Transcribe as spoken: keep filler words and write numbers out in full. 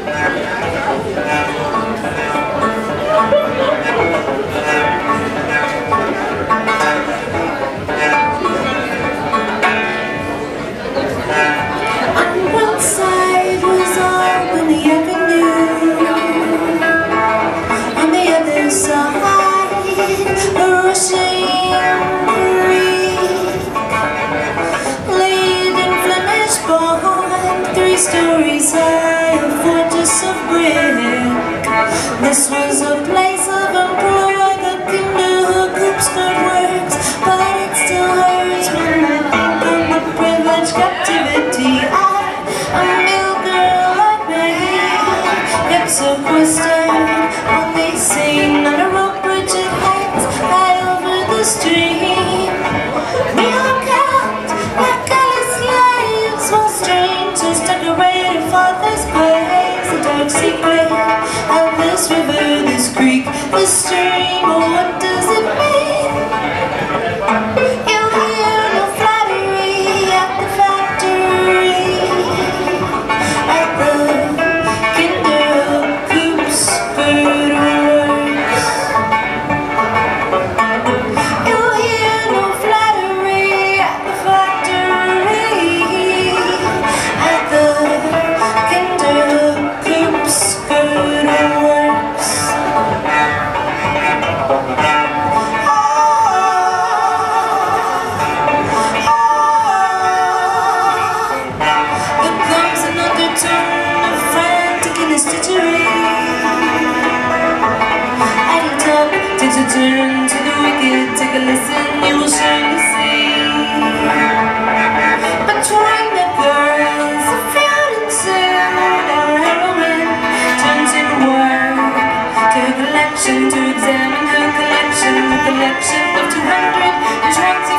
Stories high, a fortress of brick. This was a place of employ that can do groups good works, but it still hurts when I think of the privileged captivity. I, a mill girl like me, kept sequestered on the scene on a rope bridge that hangs high over the stream. We are kept like galley slaves while strangers decorated for this place. The dark secret of this river, this creek, this stream. Oh, what does it mean? You hear no flattery at the factory, at the Kinder Coops food works. You hear no flattery at the factory, at the Kinder Coops food works. There comes an undertone of frantic stitchery. Idle talk takes a turn to the wicked. Take a listen, you will surely see. Between the girls, the feud ensued. Our heroine turns inward to her collection, to examine her collection, the collection of two hundred twenty.